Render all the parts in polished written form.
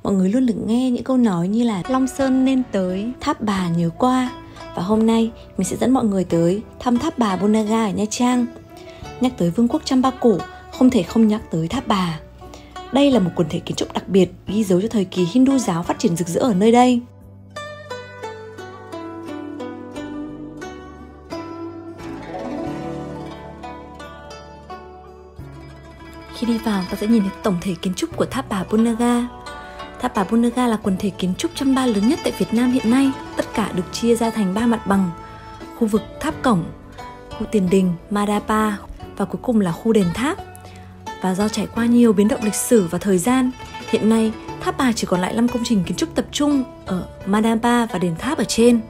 mọi người luôn được nghe những câu nói như là Long Sơn nên tới, Tháp Bà nhớ qua. Và hôm nay mình sẽ dẫn mọi người tới thăm Tháp Bà Buôn Naga ở Nha Trang. Nhắc tới Vương quốc Chamba cổ, không thể không nhắc tới Tháp Bà. Đây là một quần thể kiến trúc đặc biệt, ghi dấu cho thời kỳ Hindu giáo phát triển rực rỡ ở nơi đây. Khi đi vào, ta sẽ nhìn thấy tổng thể kiến trúc của Tháp Bà Buôn Naga. Tháp Bà Buôn Naga là quần thể kiến trúc Chamba lớn nhất tại Việt Nam hiện nay. Tất cả được chia ra thành 3 mặt bằng: khu vực tháp cổng, khu tiền đình, Madapa và cuối cùng là khu đền tháp. Và do trải qua nhiều biến động lịch sử và thời gian, hiện nay Tháp Bà chỉ còn lại 5 công trình kiến trúc tập trung ở Madapa và đền tháp ở trên.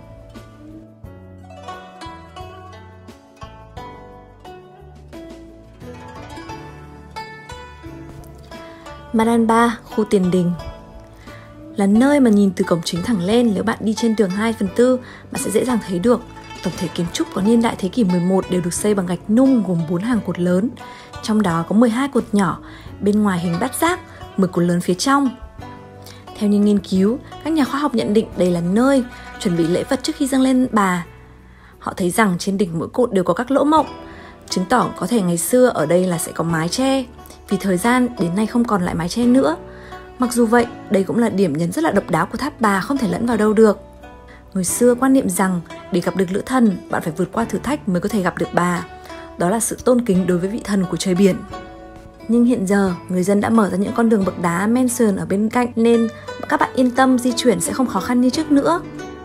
Madapa, khu tiền đình, là nơi mà nhìn từ cổng chính thẳng lên. Nếu bạn đi trên đường 2/4, bạn sẽ dễ dàng thấy được. Tổng thể kiến trúc có niên đại thế kỷ 11 đều được xây bằng gạch nung gồm 4 hàng cột lớn. Trong đó có 12 cột nhỏ, bên ngoài hình bát giác, 10 cột lớn phía trong. Theo những nghiên cứu, các nhà khoa học nhận định đây là nơi chuẩn bị lễ vật trước khi dâng lên bà. Họ thấy rằng trên đỉnh mỗi cột đều có các lỗ mộng, chứng tỏ có thể ngày xưa ở đây là sẽ có mái che. Vì thời gian đến nay không còn lại mái che nữa. Mặc dù vậy, đây cũng là điểm nhấn rất là độc đáo của Tháp Bà, không thể lẫn vào đâu được. Người xưa quan niệm rằng để gặp được nữ thần, bạn phải vượt qua thử thách mới có thể gặp được bà. Đó là sự tôn kính đối với vị thần của trời biển. Nhưng hiện giờ, người dân đã mở ra những con đường bậc đá men sườn ở bên cạnh nên các bạn yên tâm di chuyển sẽ không khó khăn như trước nữa.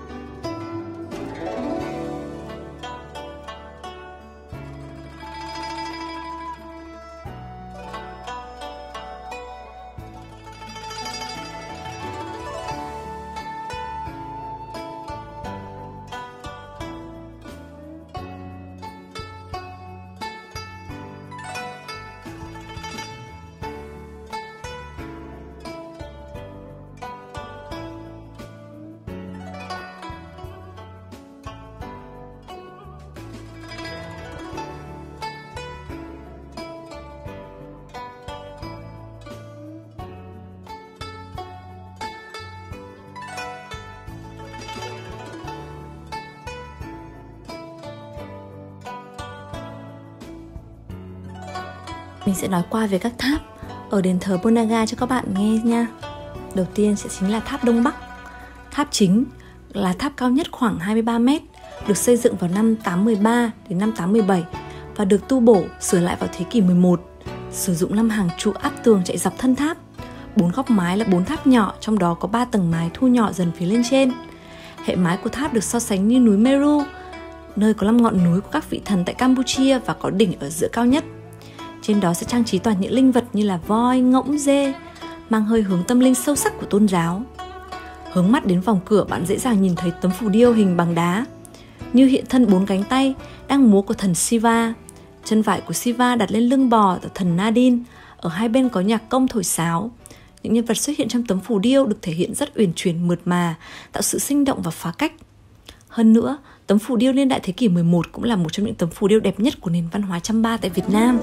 Mình sẽ nói qua về các tháp ở đền thờ Buôn Naga cho các bạn nghe nha. Đầu tiên sẽ chính là tháp Đông Bắc. Tháp chính là tháp cao nhất khoảng 23 m, được xây dựng vào năm 813 đến năm 817 và được tu bổ sửa lại vào thế kỷ 11. Sử dụng 5 hàng trụ áp tường chạy dọc thân tháp. 4 góc mái là 4 tháp nhỏ, trong đó có 3 tầng mái thu nhỏ dần phía lên trên. Hệ mái của tháp được so sánh như núi Meru, nơi có 5 ngọn núi của các vị thần tại Campuchia và có đỉnh ở giữa cao nhất. Trên đó sẽ trang trí toàn những linh vật như là voi, ngỗng, dê, mang hơi hướng tâm linh sâu sắc của tôn giáo. Hướng mắt đến vòng cửa, bạn dễ dàng nhìn thấy tấm phù điêu hình bằng đá, như hiện thân 4 cánh tay đang múa của thần Shiva. Chân phải của Shiva đặt lên lưng bò của thần Nadin, ở hai bên có nhạc công thổi sáo. Những nhân vật xuất hiện trong tấm phù điêu được thể hiện rất uyển chuyển mượt mà, tạo sự sinh động và phá cách. Hơn nữa, tấm phù điêu niên đại thế kỷ 11 cũng là một trong những tấm phù điêu đẹp nhất của nền văn hóa Chamba tại Việt Nam.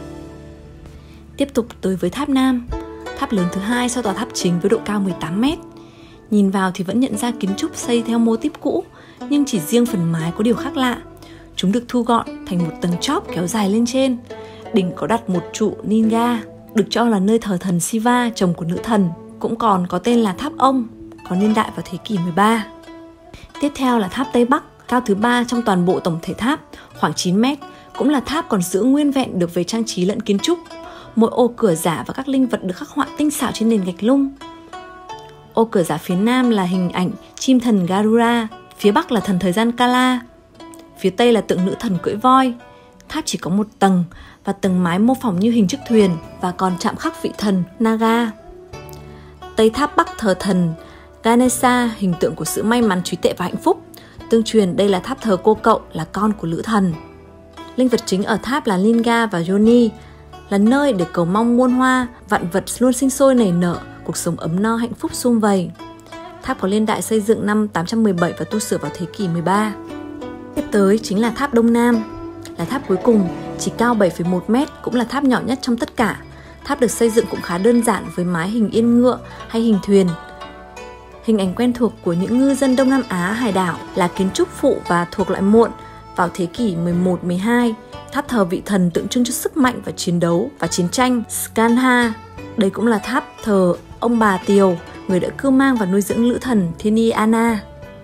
Tiếp tục tới với tháp Nam, tháp lớn thứ hai sau tòa tháp chính với độ cao 18 m. Nhìn vào thì vẫn nhận ra kiến trúc xây theo mô típ cũ, nhưng chỉ riêng phần mái có điều khác lạ. Chúng được thu gọn thành một tầng chóp kéo dài lên trên. Đỉnh có đặt một trụ Ninga, được cho là nơi thờ thần Shiva, chồng của nữ thần, cũng còn có tên là tháp ông, có niên đại vào thế kỷ 13. Tiếp theo là tháp Tây Bắc, cao thứ 3 trong toàn bộ tổng thể tháp, khoảng 9 m, cũng là tháp còn giữ nguyên vẹn được về trang trí lẫn kiến trúc. Mỗi ô cửa giả và các linh vật được khắc họa tinh xảo trên nền gạch lung. Ô cửa giả phía nam là hình ảnh chim thần Garuda, phía bắc là thần thời gian Kala, phía tây là tượng nữ thần cưỡi voi. Tháp chỉ có một tầng và tầng mái mô phỏng như hình chiếc thuyền và còn chạm khắc vị thần Naga. Tây tháp bắc thờ thần Ganesha, hình tượng của sự may mắn, trí tuệ và hạnh phúc. Tương truyền đây là tháp thờ cô cậu, là con của nữ thần. Linh vật chính ở tháp là Linga và Yoni, là nơi để cầu mong muôn hoa, vạn vật luôn sinh sôi nảy nở, cuộc sống ấm no hạnh phúc sum vầy. Tháp có niên đại xây dựng năm 817 và tu sửa vào thế kỷ 13. Tiếp tới chính là tháp Đông Nam, là tháp cuối cùng, chỉ cao 7,1 m, cũng là tháp nhỏ nhất trong tất cả. Tháp được xây dựng cũng khá đơn giản với mái hình yên ngựa hay hình thuyền. Hình ảnh quen thuộc của những ngư dân Đông Nam Á hải đảo là kiến trúc phụ và thuộc loại muộn vào thế kỷ 11-12. Tháp thờ vị thần tượng trưng cho sức mạnh và chiến đấu và chiến tranh Skanha. Đây cũng là tháp thờ ông bà Tiều, người đã cưu mang và nuôi dưỡng nữ thần Thiên Y Anna.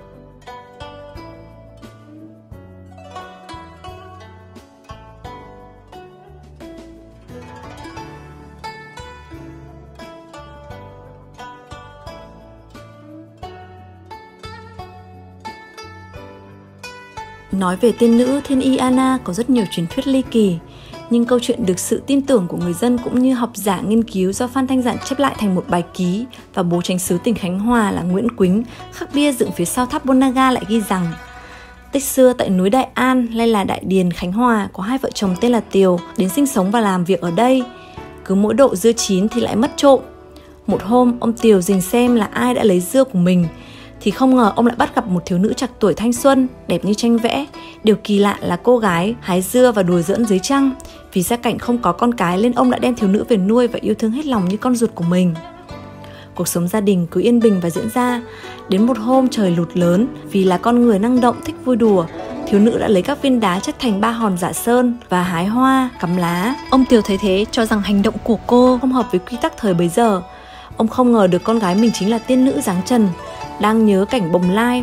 Nói về tiên nữ Thiên Y Anna có rất nhiều truyền thuyết ly kỳ, nhưng câu chuyện được sự tin tưởng của người dân cũng như học giả nghiên cứu do Phan Thanh Giản chép lại thành một bài ký, và bố chánh xứ tỉnh Khánh Hòa là Nguyễn Quýnh khắc bia dựng phía sau tháp Bolnaga lại ghi rằng: tích xưa tại núi Đại An nay là Đại Điền, Khánh Hòa có hai vợ chồng tên là Tiều đến sinh sống và làm việc ở đây. Cứ mỗi độ dưa chín thì lại mất trộm. Một hôm ông Tiều rình xem là ai đã lấy dưa của mình, thì không ngờ ông lại bắt gặp một thiếu nữ trạc tuổi thanh xuân, đẹp như tranh vẽ. Điều kỳ lạ là cô gái hái dưa và đùa giỡn dưới trăng. Vì gia cảnh không có con cái nên ông đã đem thiếu nữ về nuôi và yêu thương hết lòng như con ruột của mình. Cuộc sống gia đình cứ yên bình và diễn ra. Đến một hôm trời lụt lớn, vì là con người năng động thích vui đùa, thiếu nữ đã lấy các viên đá chất thành 3 hòn giả sơn và hái hoa, cắm lá. Ông Tiều thấy thế cho rằng hành động của cô không hợp với quy tắc thời bấy giờ. Ông không ngờ được con gái mình chính là tiên nữ dáng trần, đang nhớ cảnh bồng lai.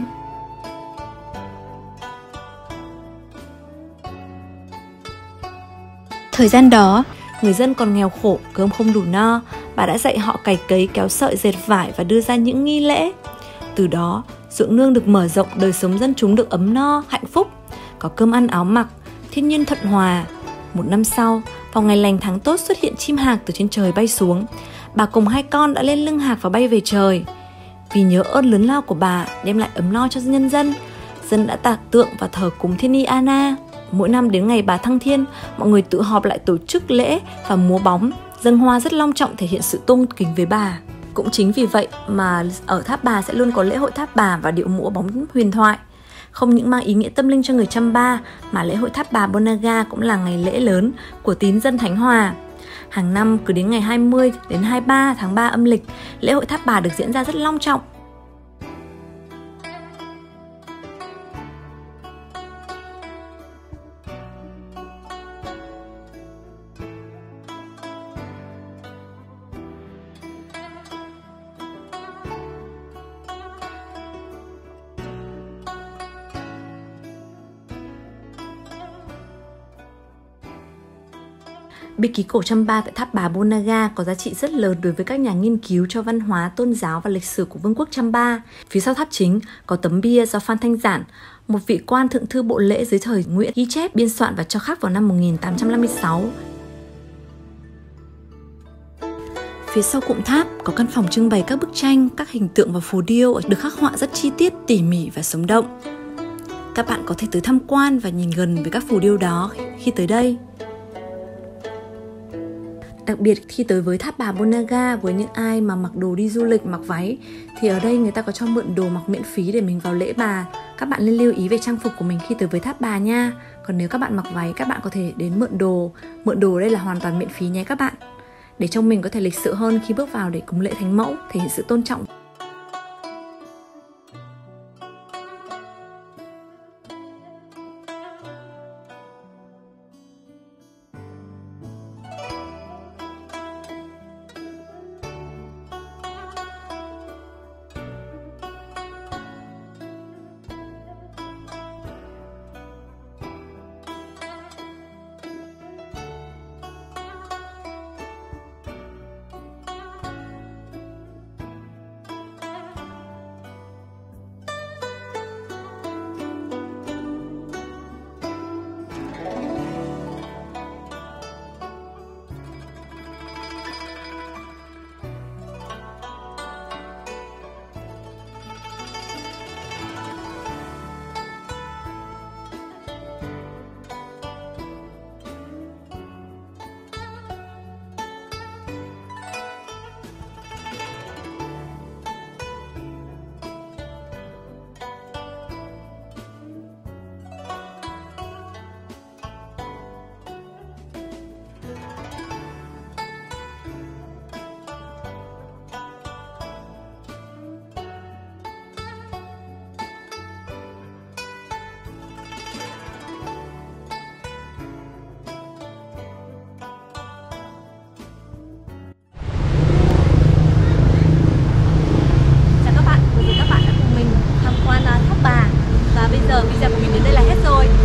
Thời gian đó, người dân còn nghèo khổ, cơm không đủ no. Bà đã dạy họ cày cấy, kéo sợi, dệt vải và đưa ra những nghi lễ. Từ đó, ruộng nương được mở rộng, đời sống dân chúng được ấm no, hạnh phúc, có cơm ăn áo mặc, thiên nhiên thuận hòa. Một năm sau, vào ngày lành tháng tốt xuất hiện chim hạc từ trên trời bay xuống. Bà cùng 2 con đã lên lưng hạc và bay về trời. Vì nhớ ơn lớn lao của bà đem lại ấm no cho nhân dân, dân đã tạc tượng và thờ cúng Thiên Y Anna. Mỗi năm đến ngày bà thăng thiên, mọi người tự họp lại tổ chức lễ và múa bóng, dâng hoa rất long trọng thể hiện sự tôn kính với bà. Cũng chính vì vậy mà ở Tháp Bà sẽ luôn có lễ hội Tháp Bà và điệu múa bóng huyền thoại. Không những mang ý nghĩa tâm linh cho người Chăm Ba, mà lễ hội Tháp Bà Bolnaga cũng là ngày lễ lớn của tín dân Khánh Hòa. Hàng năm cứ đến ngày 20 đến 23 tháng 3 âm lịch, lễ hội Tháp Bà được diễn ra rất long trọng. Bích ký cổ Chăm Ba tại Tháp Bà Bolnaga có giá trị rất lớn đối với các nhà nghiên cứu cho văn hóa, tôn giáo và lịch sử của Vương quốc Chăm Ba. Phía sau tháp chính có tấm bia do Phan Thanh Giản, một vị quan thượng thư bộ lễ dưới thời Nguyễn, ghi chép, biên soạn và cho khắc vào năm 1856. Phía sau cụm tháp có căn phòng trưng bày các bức tranh, các hình tượng và phù điêu được khắc họa rất chi tiết, tỉ mỉ và sống động. Các bạn có thể tới tham quan và nhìn gần với các phù điêu đó khi tới đây. Đặc biệt khi tới với Tháp Bà Bolnaga, với những ai mà mặc đồ đi du lịch, mặc váy, thì ở đây người ta có cho mượn đồ mặc miễn phí để mình vào lễ bà. Các bạn nên lưu ý về trang phục của mình khi tới với Tháp Bà nha. Còn nếu các bạn mặc váy, các bạn có thể đến mượn đồ. Mượn đồ đây là hoàn toàn miễn phí nhé các bạn, để trông mình có thể lịch sự hơn khi bước vào để cúng lễ Thánh Mẫu, thể hiện sự tôn trọng. giờ video của mình đến đây là hết rồi.